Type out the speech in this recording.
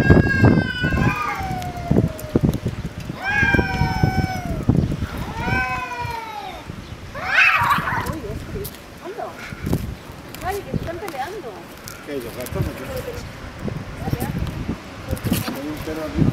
Ay, que se están peleando. ¿Qué ellos? ¿Gatos o qué? Hay un perro aquí.